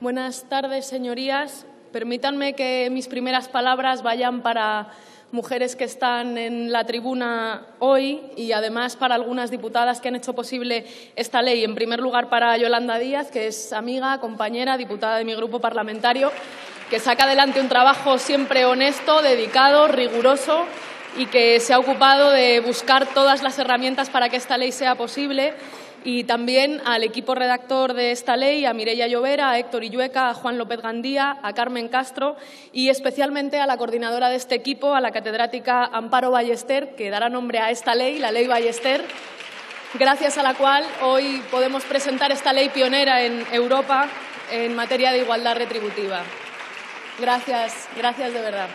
Buenas tardes, señorías. Permítanme que mis primeras palabras vayan para mujeres que están en la tribuna hoy y, además, para algunas diputadas que han hecho posible esta ley. En primer lugar, para Yolanda Díaz, que es amiga, compañera, diputada de mi grupo parlamentario, que saca adelante un trabajo siempre honesto, dedicado, riguroso y que se ha ocupado de buscar todas las herramientas para que esta ley sea posible. Y también al equipo redactor de esta ley, a Mireia Llovera, a Héctor Illueca, a Juan López Gandía, a Carmen Castro y especialmente a la coordinadora de este equipo, a la catedrática Amparo Ballester, que dará nombre a esta ley, la Ley Ballester, gracias a la cual hoy podemos presentar esta ley pionera en Europa en materia de igualdad retributiva. Gracias de verdad.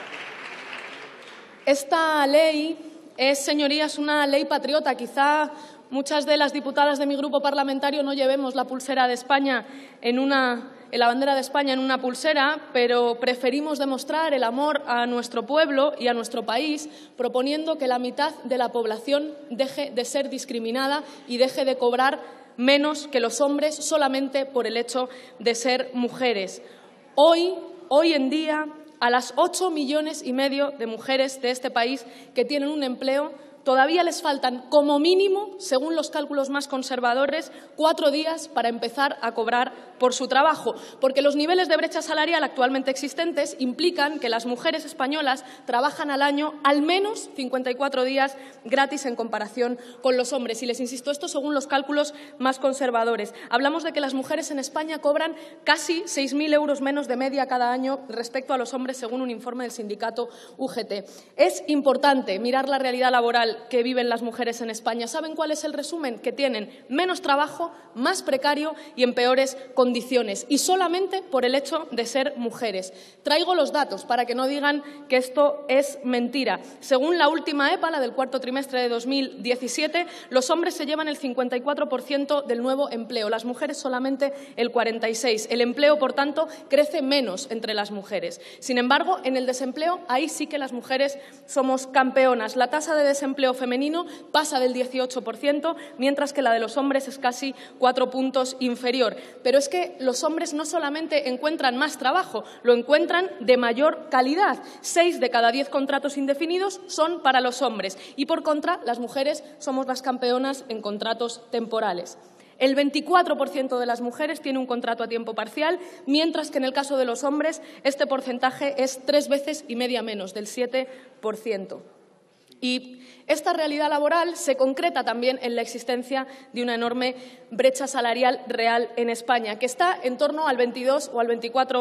Esta ley es, señorías, una ley patriota. Quizá muchas de las diputadas de mi grupo parlamentario no llevemos la pulsera de España la bandera de España en una pulsera, pero preferimos demostrar el amor a nuestro pueblo y a nuestro país proponiendo que la mitad de la población deje de ser discriminada y deje de cobrar menos que los hombres solamente por el hecho de ser mujeres. Hoy en día, a las 8,5 millones de mujeres de este país que tienen un empleo, todavía les faltan, como mínimo, según los cálculos más conservadores, 4 días para empezar a cobrar por su trabajo, porque los niveles de brecha salarial actualmente existentes implican que las mujeres españolas trabajan al año al menos 54 días gratis en comparación con los hombres. Y les insisto, esto según los cálculos más conservadores. Hablamos de que las mujeres en España cobran casi 6.000 euros menos de media cada año respecto a los hombres, según un informe del sindicato UGT. Es importante mirar la realidad laboral que viven las mujeres en España. ¿Saben cuál es el resumen? Que tienen menos trabajo, más precario y en peores condiciones, y solamente por el hecho de ser mujeres. Traigo los datos para que no digan que esto es mentira. Según la última EPA, la del cuarto trimestre de 2017, los hombres se llevan el 54% del nuevo empleo, las mujeres solamente el 46%. El empleo, por tanto, crece menos entre las mujeres. Sin embargo, en el desempleo, ahí sí que las mujeres somos campeonas. La tasa de desempleo femenino pasa del 18%, mientras que la de los hombres es casi 4 puntos inferior. Pero es que los hombres no solamente encuentran más trabajo, lo encuentran de mayor calidad. 6 de cada 10 contratos indefinidos son para los hombres y, por contra, las mujeres somos las campeonas en contratos temporales. El 24% de las mujeres tiene un contrato a tiempo parcial, mientras que en el caso de los hombres este porcentaje es 3,5 veces menos, del 7%. Y esta realidad laboral se concreta también en la existencia de una enorme brecha salarial real en España, que está en torno al 22 o al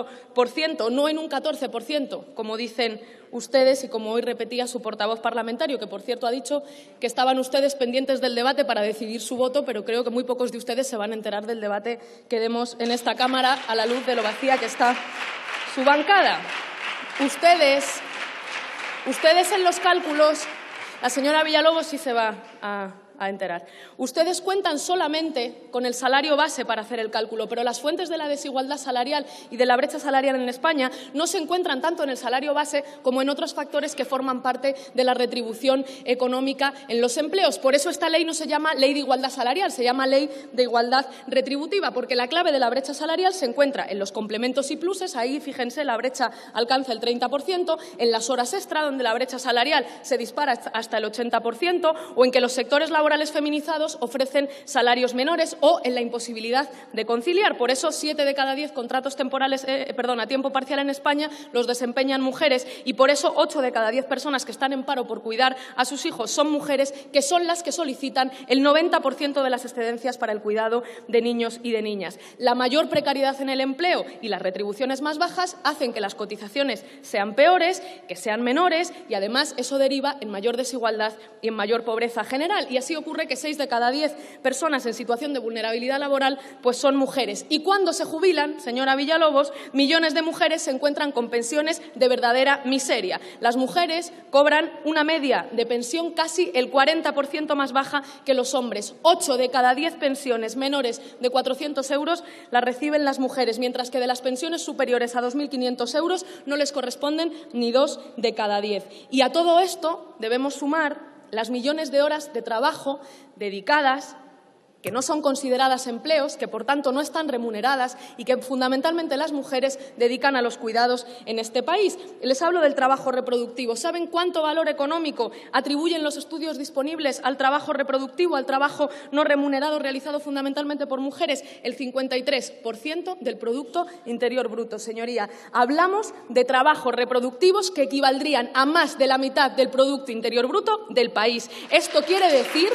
24%, no en un 14%, como dicen ustedes y como hoy repetía su portavoz parlamentario, que, por cierto, ha dicho que estaban ustedes pendientes del debate para decidir su voto, pero creo que muy pocos de ustedes se van a enterar del debate que demos en esta Cámara a la luz de lo vacía que está su bancada. Ustedes en los cálculos. La señora Villalobos sí se va a enterar. Ustedes cuentan solamente con el salario base para hacer el cálculo, pero las fuentes de la desigualdad salarial y de la brecha salarial en España no se encuentran tanto en el salario base como en otros factores que forman parte de la retribución económica en los empleos. Por eso esta ley no se llama Ley de Igualdad Salarial, se llama Ley de Igualdad Retributiva, porque la clave de la brecha salarial se encuentra en los complementos y pluses. Ahí, fíjense, la brecha alcanza el 30%, en las horas extra, donde la brecha salarial se dispara hasta el 80%, o en que los sectores laborales feminizados ofrecen salarios menores, o en la imposibilidad de conciliar. Por eso, 7 de cada 10 contratos temporales, a tiempo parcial en España los desempeñan mujeres, y por eso 8 de cada 10 personas que están en paro por cuidar a sus hijos son mujeres, que son las que solicitan el 90% de las excedencias para el cuidado de niños y de niñas. La mayor precariedad en el empleo y las retribuciones más bajas hacen que las cotizaciones sean peores, que sean menores, y además eso deriva en mayor desigualdad y en mayor pobreza general. Y así ocurre que 6 de cada 10 personas en situación de vulnerabilidad laboral pues son mujeres. Y cuando se jubilan, señora Villalobos, millones de mujeres se encuentran con pensiones de verdadera miseria. Las mujeres cobran una media de pensión casi el 40% más baja que los hombres. 8 de cada 10 pensiones menores de 400 euros las reciben las mujeres, mientras que de las pensiones superiores a 2.500 euros no les corresponden ni 2 de cada 10. Y a todo esto debemos sumar las millones de horas de trabajo dedicadas que no son consideradas empleos, que por tanto no están remuneradas y que fundamentalmente las mujeres dedican a los cuidados en este país. Les hablo del trabajo reproductivo. ¿Saben cuánto valor económico atribuyen los estudios disponibles al trabajo reproductivo, al trabajo no remunerado realizado fundamentalmente por mujeres? El 53% del Producto Interior Bruto, señoría. Hablamos de trabajos reproductivos que equivaldrían a más de la mitad del Producto Interior Bruto del país. Esto quiere decir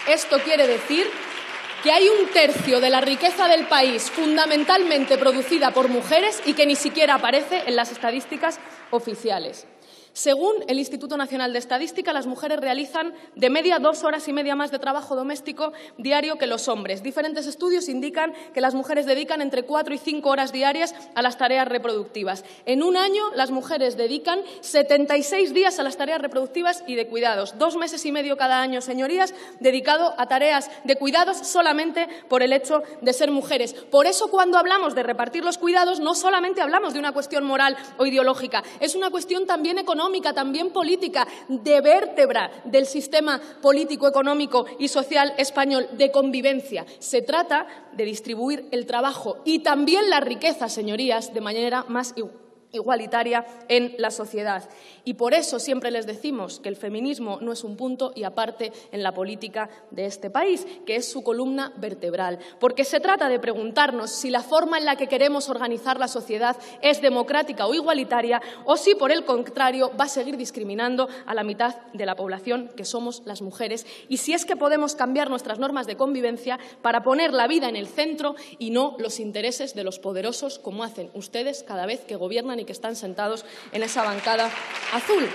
que hay un tercio de la riqueza del país fundamentalmente producida por mujeres y que ni siquiera aparece en las estadísticas oficiales. Según el Instituto Nacional de Estadística, las mujeres realizan de media 2 horas y media más de trabajo doméstico diario que los hombres. Diferentes estudios indican que las mujeres dedican entre 4 y 5 horas diarias a las tareas reproductivas. En un año, las mujeres dedican 76 días a las tareas reproductivas y de cuidados. 2 meses y medio cada año, señorías, dedicado a tareas de cuidados solamente por el hecho de ser mujeres. Por eso, cuando hablamos de repartir los cuidados, no solamente hablamos de una cuestión moral o ideológica, es una cuestión también económica, también política, de vértebra del sistema político, económico y social español, de convivencia. Se trata de distribuir el trabajo y también la riqueza, señorías, de manera más igualitaria en la sociedad. Y por eso siempre les decimos que el feminismo no es un punto y aparte en la política de este país, que es su columna vertebral. Porque se trata de preguntarnos si la forma en la que queremos organizar la sociedad es democrática o igualitaria, o si, por el contrario, va a seguir discriminando a la mitad de la población, que somos las mujeres, y si es que podemos cambiar nuestras normas de convivencia para poner la vida en el centro y no los intereses de los poderosos, como hacen ustedes cada vez que gobiernan y que están sentados en esa bancada azul.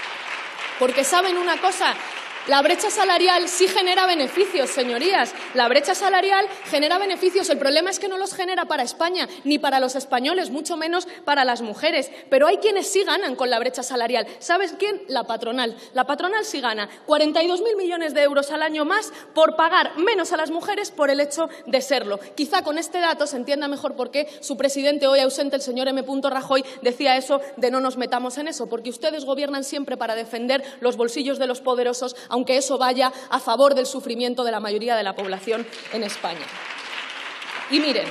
Porque ¿saben una cosa? La brecha salarial sí genera beneficios, señorías. La brecha salarial genera beneficios. El problema es que no los genera para España, ni para los españoles, mucho menos para las mujeres. Pero hay quienes sí ganan con la brecha salarial. ¿Sabes quién? La patronal. La patronal sí gana 42.000 millones de euros al año más por pagar menos a las mujeres por el hecho de serlo. Quizá con este dato se entienda mejor por qué su presidente hoy ausente, el señor M. Rajoy, decía eso de no nos metamos en eso, porque ustedes gobiernan siempre para defender los bolsillos de los poderosos, aunque eso vaya a favor del sufrimiento de la mayoría de la población en España. Y miren,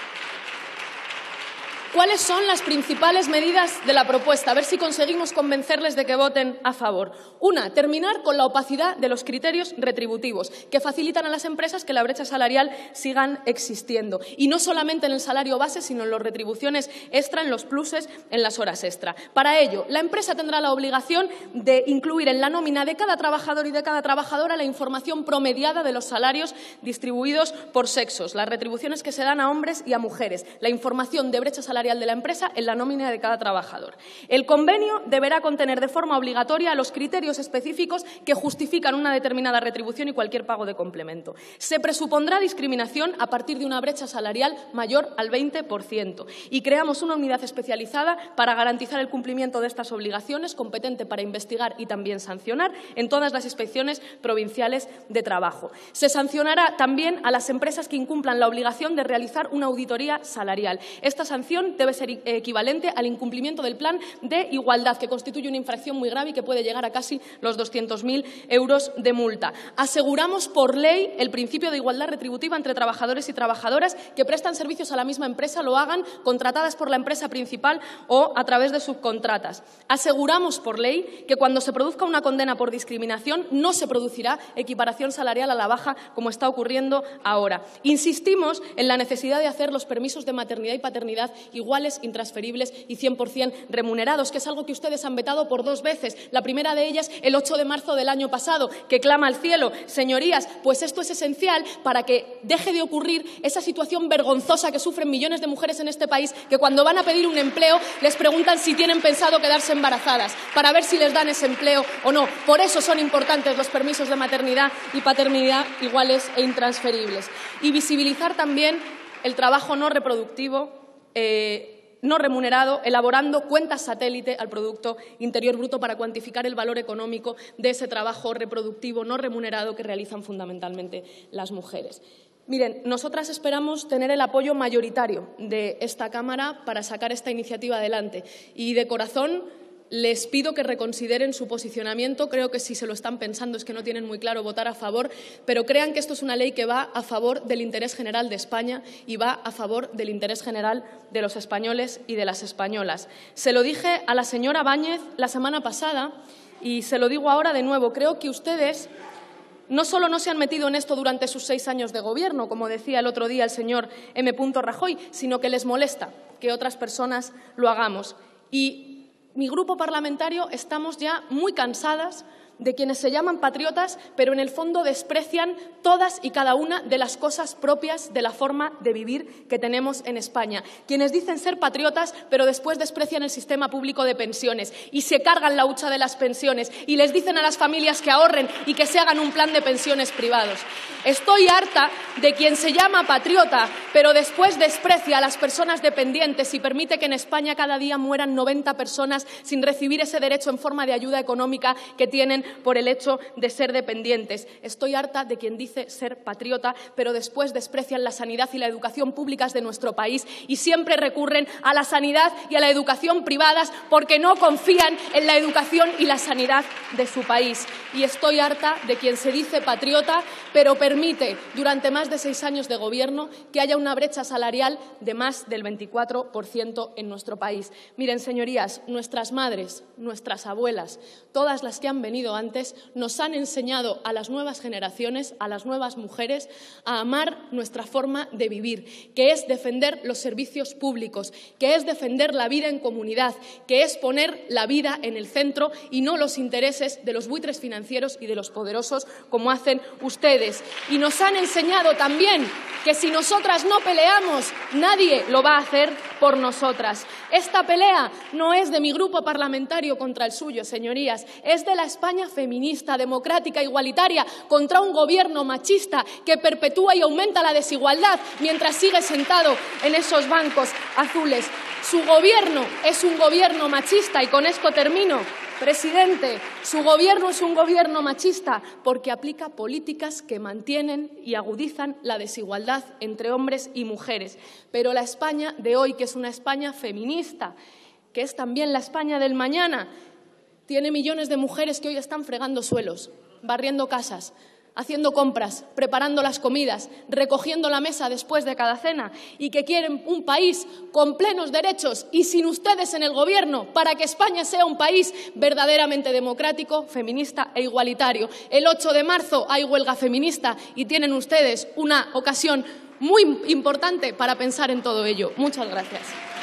¿cuáles son las principales medidas de la propuesta? A ver si conseguimos convencerles de que voten a favor. Una, terminar con la opacidad de los criterios retributivos, que facilitan a las empresas que la brecha salarial sigan existiendo. Y no solamente en el salario base, sino en las retribuciones extra, en los pluses, en las horas extra. Para ello, la empresa tendrá la obligación de incluir en la nómina de cada trabajador y de cada trabajadora la información promediada de los salarios distribuidos por sexos, las retribuciones que se dan a hombres y a mujeres, la información de brecha salarial de la empresa en la nómina de cada trabajador. El convenio deberá contener de forma obligatoria los criterios específicos que justifican una determinada retribución y cualquier pago de complemento. Se presupondrá discriminación a partir de una brecha salarial mayor al 20% y creamos una unidad especializada para garantizar el cumplimiento de estas obligaciones, competente para investigar y también sancionar en todas las inspecciones provinciales de trabajo. Se sancionará también a las empresas que incumplan la obligación de realizar una auditoría salarial. Esta sanción debe ser equivalente al incumplimiento del plan de igualdad, que constituye una infracción muy grave y que puede llegar a casi los 200.000 euros de multa. Aseguramos por ley el principio de igualdad retributiva entre trabajadores y trabajadoras que prestan servicios a la misma empresa, lo hagan contratadas por la empresa principal o a través de subcontratas. Aseguramos por ley que cuando se produzca una condena por discriminación no se producirá equiparación salarial a la baja como está ocurriendo ahora. Insistimos en la necesidad de hacer los permisos de maternidad y paternidad iguales, intransferibles y 100% remunerados, que es algo que ustedes han vetado por 2 veces. La primera de ellas el 8 de marzo del año pasado, que clama al cielo. Señorías, pues esto es esencial para que deje de ocurrir esa situación vergonzosa que sufren millones de mujeres en este país, que cuando van a pedir un empleo les preguntan si tienen pensado quedarse embarazadas, para ver si les dan ese empleo o no. Por eso son importantes los permisos de maternidad y paternidad iguales e intransferibles. Y visibilizar también el trabajo no reproductivo, no remunerado, elaborando cuentas satélite al Producto Interior Bruto para cuantificar el valor económico de ese trabajo reproductivo no remunerado que realizan fundamentalmente las mujeres. Miren, nosotras esperamos tener el apoyo mayoritario de esta Cámara para sacar esta iniciativa adelante y de corazón Les pido que reconsideren su posicionamiento. Creo que si se lo están pensando es que no tienen muy claro votar a favor, pero crean que esto es una ley que va a favor del interés general de España y va a favor del interés general de los españoles y de las españolas. Se lo dije a la señora Báñez la semana pasada y se lo digo ahora de nuevo. Creo que ustedes no solo no se han metido en esto durante sus 6 años de gobierno, como decía el otro día el señor M. Rajoy, sino que les molesta que otras personas lo hagamos. Y mi grupo parlamentario estamos ya muy cansadas de quienes se llaman patriotas, pero en el fondo desprecian todas y cada una de las cosas propias de la forma de vivir que tenemos en España. Quienes dicen ser patriotas, pero después desprecian el sistema público de pensiones y se cargan la hucha de las pensiones y les dicen a las familias que ahorren y que se hagan un plan de pensiones privados. Estoy harta de quien se llama patriota, pero después desprecia a las personas dependientes y permite que en España cada día mueran 90 personas sin recibir ese derecho en forma de ayuda económica que tienen por el hecho de ser dependientes. Estoy harta de quien dice ser patriota, pero después desprecian la sanidad y la educación públicas de nuestro país y siempre recurren a la sanidad y a la educación privadas porque no confían en la educación y la sanidad de su país. Y estoy harta de quien se dice patriota, pero permite durante más de 6 años de gobierno que haya una brecha salarial de más del 24% en nuestro país. Miren, señorías, nuestras madres, nuestras abuelas, todas las que han venido antes, nos han enseñado a las nuevas generaciones, a las nuevas mujeres, a amar nuestra forma de vivir, que es defender los servicios públicos, que es defender la vida en comunidad, que es poner la vida en el centro y no los intereses de los buitres financieros y de los poderosos, como hacen ustedes. Y nos han enseñado también que si nosotras no peleamos, nadie lo va a hacer por nosotras. Esta pelea no es de mi grupo parlamentario contra el suyo, señorías, es de la España feminista, democrática, igualitaria, contra un gobierno machista que perpetúa y aumenta la desigualdad mientras sigue sentado en esos bancos azules. Su gobierno es un gobierno machista y con esto termino. Presidente, su gobierno es un gobierno machista porque aplica políticas que mantienen y agudizan la desigualdad entre hombres y mujeres. Pero la España de hoy, que es una España feminista, que es también la España del mañana, tiene millones de mujeres que hoy están fregando suelos, barriendo casas, haciendo compras, preparando las comidas, recogiendo la mesa después de cada cena y que quieren un país con plenos derechos y sin ustedes en el gobierno para que España sea un país verdaderamente democrático, feminista e igualitario. El 8 de marzo hay huelga feminista y tienen ustedes una ocasión muy importante para pensar en todo ello. Muchas gracias.